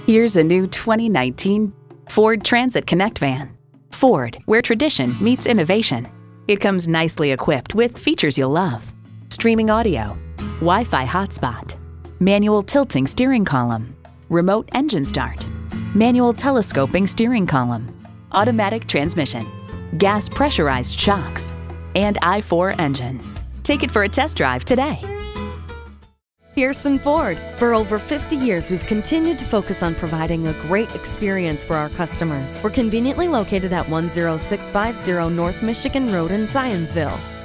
Here's a new 2019 Ford Transit Connect van. Ford, where tradition meets innovation. It comes nicely equipped with features you'll love: streaming audio, Wi-Fi hotspot, manual tilting steering column, remote engine start, manual telescoping steering column, automatic transmission, gas pressurized shocks, and i4 engine. Take it for a test drive today. Pearson Ford. For over 50 years, we've continued to focus on providing a great experience for our customers. We're conveniently located at 10650 North Michigan Road in Zionsville.